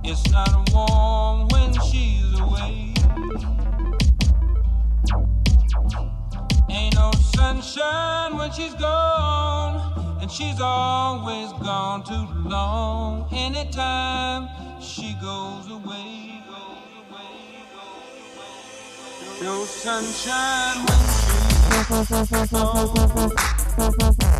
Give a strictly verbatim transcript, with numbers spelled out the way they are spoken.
It's not warm when she's away. Ain't no sunshine when she's gone, and she's always gone too long. Anytime she goes away, no sunshine when she's gone.